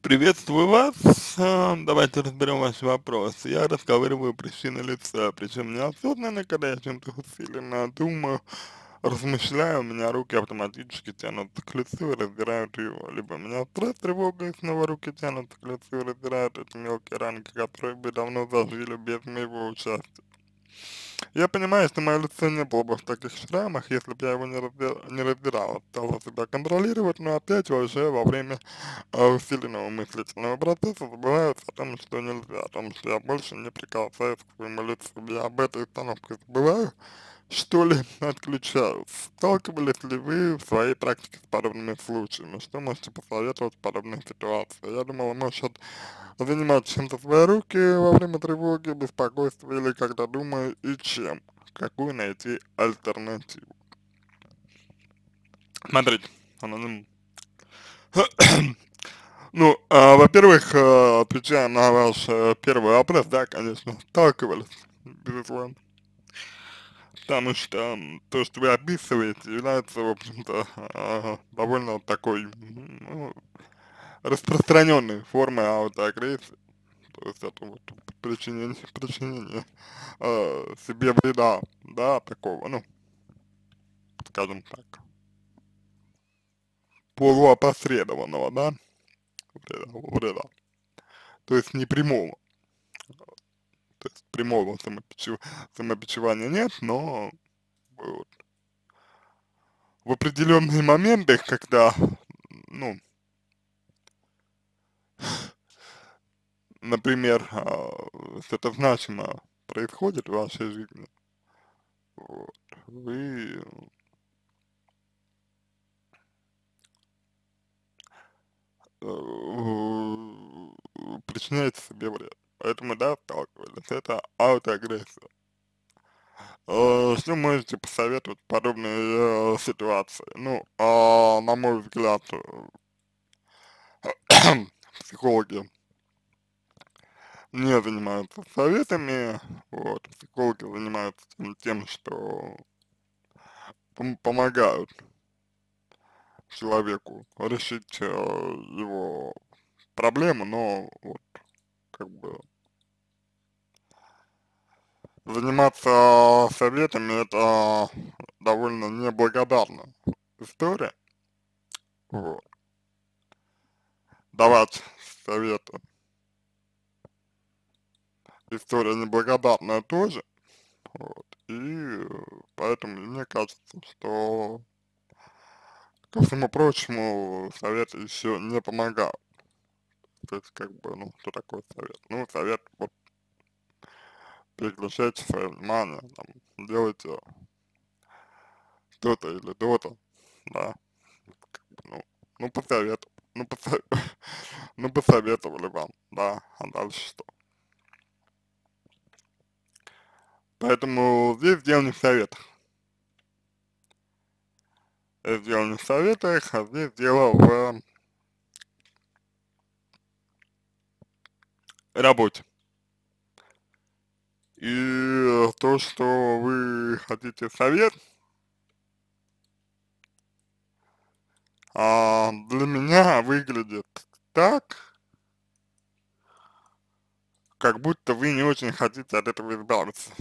Приветствую вас. Давайте разберем ваш вопрос. Я расковыриваю причины лица, причем неосознанно, когда я чем-то усиленно думаю, размышляю, у меня руки автоматически тянутся к лицу и раздирают его. Либо у меня стресс, тревога, и снова руки тянутся к лицу и раздирают эти мелкие ранки, которые бы давно зажили без моего участия. Я понимаю, что мое лицо не было бы в таких шрамах, если бы я его не раздирала, стала себя контролировать, но опять уже во время усиленного мыслительного процесса забываются о том, что нельзя, о том, что я больше не прикасаюсь к своему лицу. Я об этой установке забываю, что ли, отключаюсь. Сталкивались ли вы в своей практике с подобными случаями? Что можете посоветовать в подобной ситуации? Я думала, может занимать чем-то свои руки во время тревоги, беспокойства или когда думаю, и чем? Какую найти альтернативу? Смотрите, аноним. Ну, во-первых, отвечая на ваш первый вопрос, да, конечно, сталкивались, безусловно. Потому что то, что вы описываете, является, в общем-то, довольно такой, ну, распространенной формой аутоагрессии. То есть это вот причинение себе вреда, да, такого, ну, скажем так, полуопосредованного, да, вреда. То есть не прямого. То есть прямого самобичевания нет, но вот в определенные моменты, когда, ну, например, что-то значимое происходит в вашей жизни, вот, вы причиняете себе вред. Поэтому, да, сталкивались. Это аутоагрессия. Что можете посоветовать в подобной ситуации? Ну, на мой взгляд, психологи не занимаются советами, вот, психологи занимаются тем, что помогают человеку решить его проблему, но вот как бы заниматься советами это довольно неблагодарная история, вот, давать советы, история неблагодарная тоже, вот, и поэтому мне кажется, что ко всему прочему советы еще не помогают. То есть, как бы, ну, что такое совет? Ну, совет, вот, переключайте свое внимание, там, делайте то-то или то-то, да, ну, ну, ну, посоветовали вам, да, а дальше что? Поэтому здесь дело не в советах, здесь дело не в советах, а здесь дело в работе. И то, что вы хотите совет, для меня выглядит так, как будто вы не очень хотите от этого избавиться.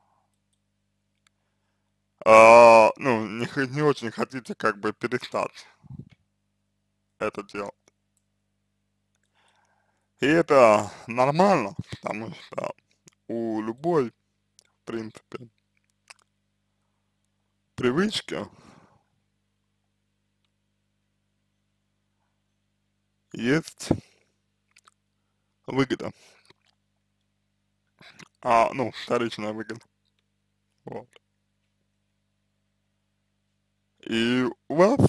Ну, не очень хотите как бы перестать это делать. И это нормально, потому что у любой, в принципе, привычки есть выгода, ну, вторичная выгода, вот. И у вас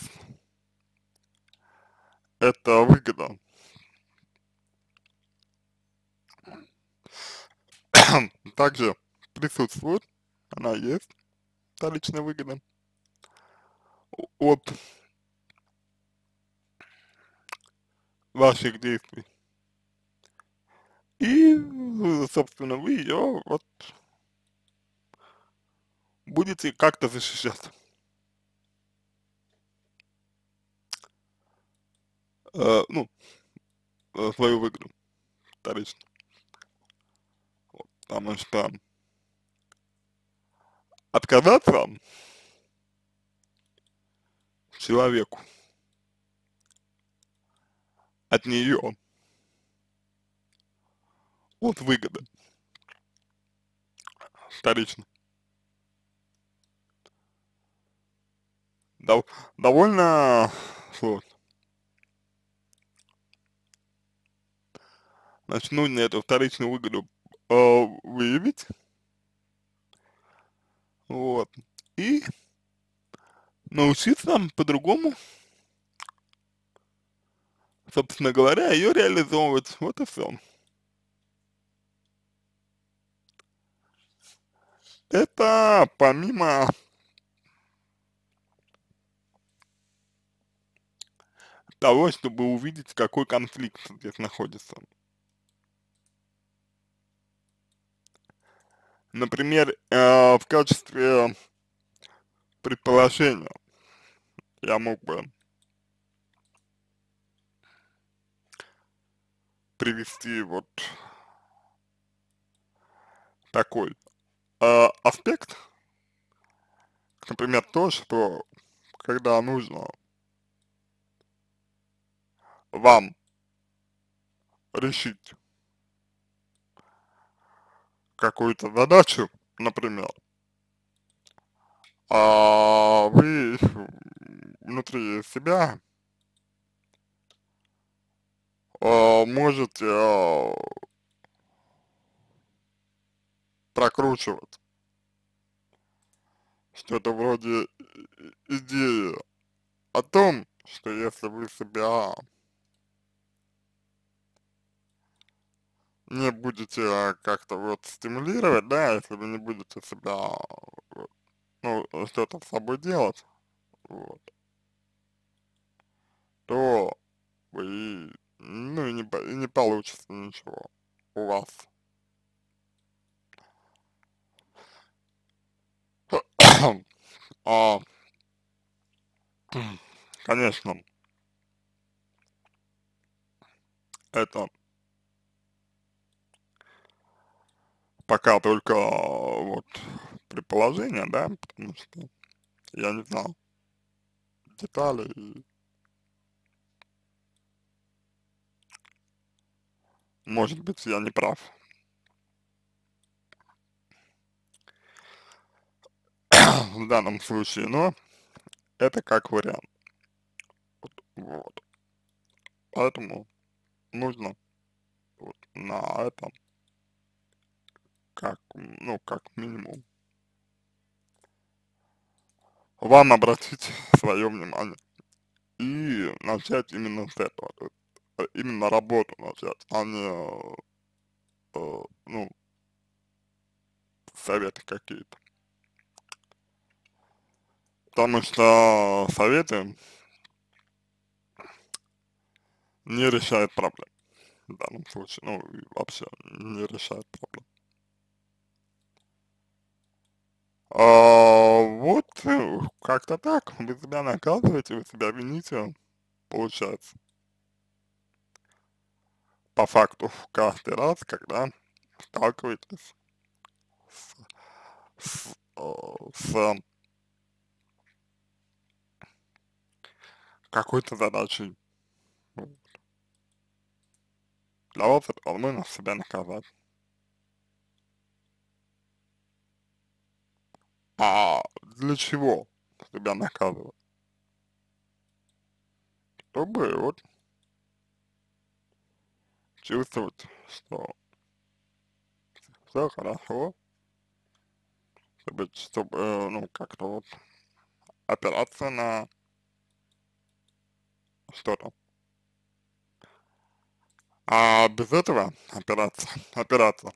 эта выгода также присутствует, она есть, вторичная выгода от ваших действий. И, собственно, вы ее вот будете как-то защищать. Ну, свою выгоду вторично. Вот, потому что отказаться человеку от нее, от выгоды вторично, дов довольно сложно. Значит, нужно эту вторичную выгоду выявить, вот, и научиться по-другому, собственно говоря, ее реализовывать. Вот и все. Это помимо того, чтобы увидеть, какой конфликт здесь находится. Например, в качестве предположения я мог бы привести вот такой аспект, например, то, что когда нужно вам решить какую-то задачу, например, вы внутри себя можете прокручивать что-то вроде идеи о том, что если вы себя не будете как-то вот стимулировать, да, если вы не будете себя, вот, ну, что-то с собой делать, вот, то вы, ну, и не получится ничего у вас. А, конечно, это пока только вот предположение, да, потому что я не знал деталей, и, может быть, я не прав в данном случае, но это как вариант. Вот. Поэтому нужно вот на этом как, ну, как минимум вам обратить свое внимание и начать именно с этого, то есть, именно работу начать, а не, ну, советы какие-то. Потому что советы не решают проблем в данном случае, ну, и вообще не решают проблем. Вот как-то так, вы себя наказываете, вы себя вините, получается, по факту каждый раз, когда сталкиваетесь с какой-то задачей. Вот. Для вас это возможно себя наказать. А для чего себя наказывать? Чтобы вот чувствовать, что все хорошо, чтобы ну, как-то вот опираться на что-то. А без этого опираться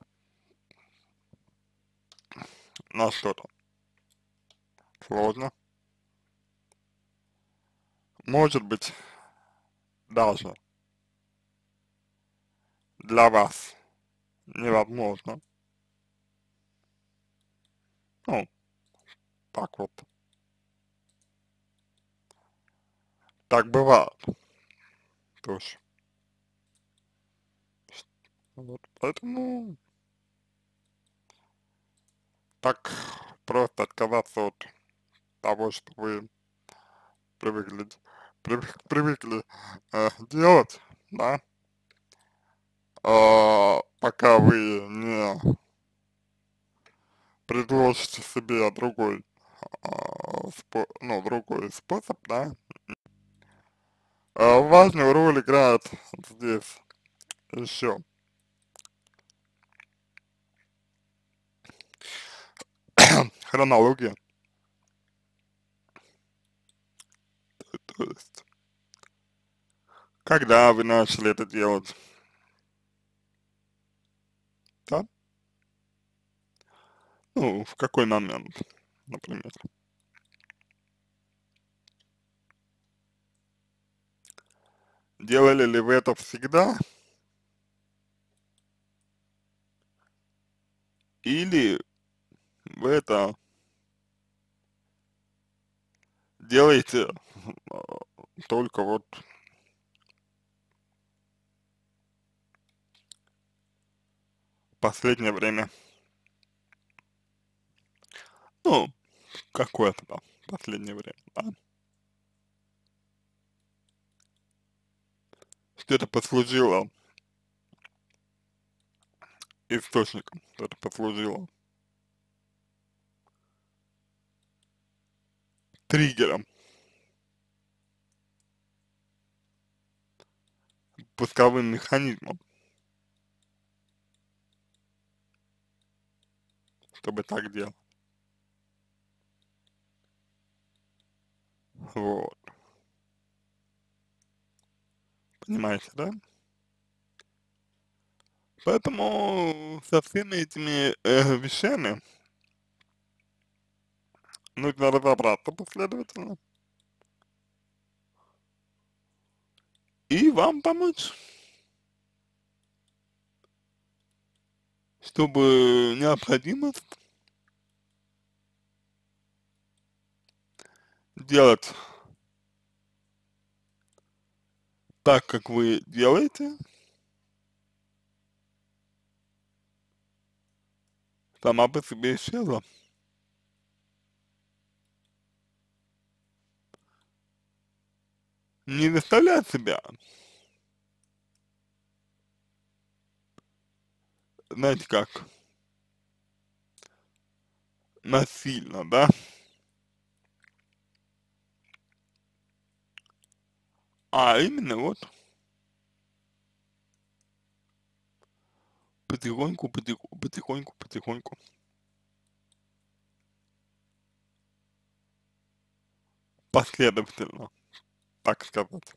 на что-то сложно. Может быть, даже для вас невозможно. Ну, так вот, так бывает тоже. Вот, поэтому так просто отказаться от того, что вы привыкли, привыкли делать, да, пока вы не предложите себе другой, ну, другой способ, да. Важную роль играет здесь еще хронология, то есть, когда вы начали это делать, да, ну, в какой момент, например. Делали ли вы это всегда, или вы это делаете только вот в последнее время? Ну, какое-то там последнее время, да. Что это послужило источником, что это послужило триггером, пусковым механизмом, чтобы так делать. Вот. Понимаете, да? Поэтому со всеми этими вещами нужно разобраться последовательно и вам помочь, чтобы необходимость делать так, как вы делаете, сама по себе исчезла. Не заставлять себя, знаете как, насильно, да, а именно вот потихоньку, потихоньку, потихоньку, последовательно, так сказать.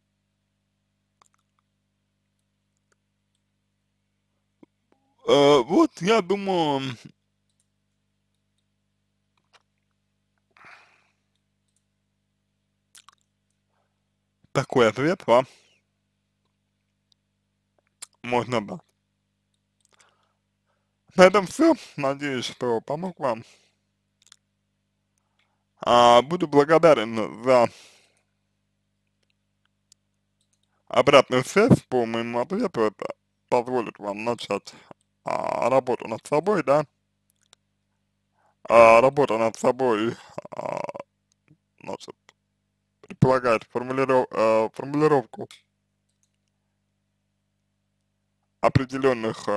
Вот я думаю, такой ответ вам можно дать. На этом все. Надеюсь, что помог вам. Буду благодарен за обратную связь по моему ответу. Это позволит вам начать работу над собой, да. Работа над собой, а, значит, предполагает формулировку определенных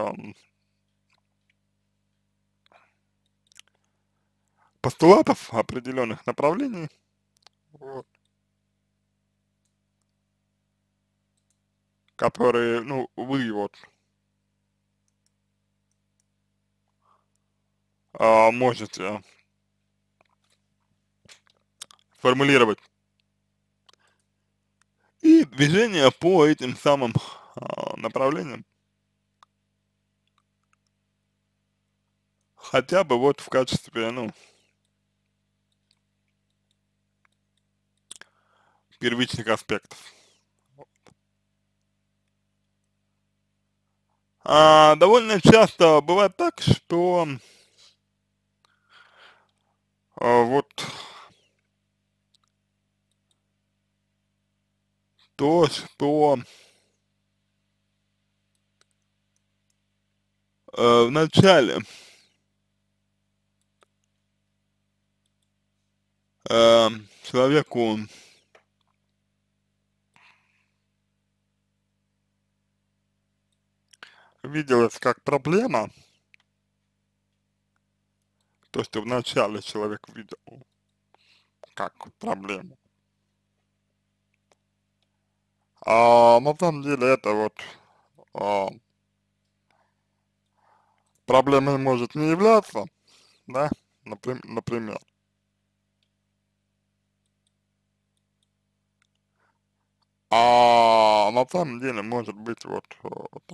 постулатов, определенных направлений, вот, которые, ну, вы вот можете формулировать, и движение по этим самым направлениям, хотя бы вот в качестве, ну, первичных аспектов. Довольно часто бывает так, что вот то, что В начале человеку виделось как проблема, то, что вначале человек видел как проблему, а на самом деле это вот а, проблемой может не являться, да, например, а на самом деле может быть вот там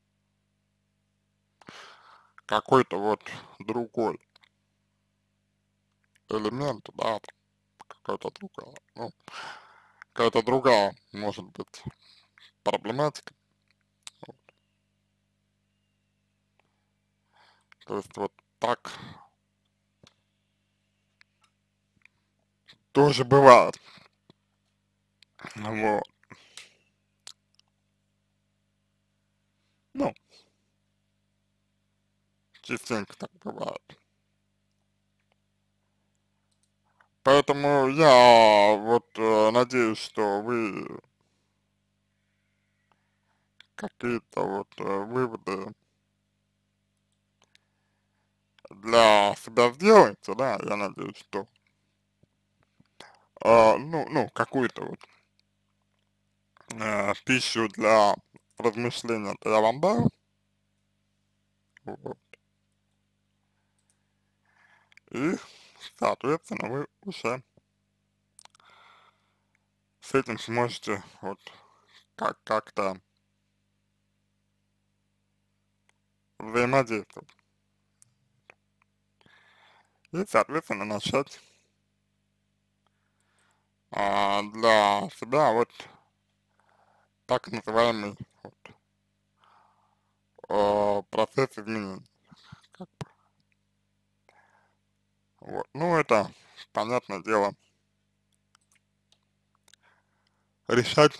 какой-то вот другой элемент, да, какая-то другая, ну, какая-то другая может быть проблематика. Вот. То есть вот так тоже бывает. Вот. Ну, частенько так бывает. Поэтому я вот надеюсь, что вы какие-то вот выводы для себя сделаете, да, я надеюсь, что ну, какую-то вот пищу для размышления я вам дал, вот, и, соответственно, вы уже с этим сможете вот как-то взаимодействовать и, соответственно, начать для себя вот так называемый вот, процесс изменений. Как бы. Вот. Ну, это, понятное дело, решать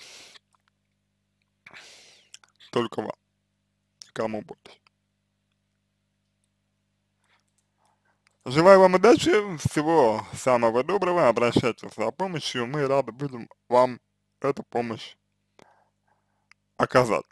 только вам, кому больше. Желаю вам удачи, всего самого доброго, обращайтесь за помощью, мы рады будем вам эту помощь оказать.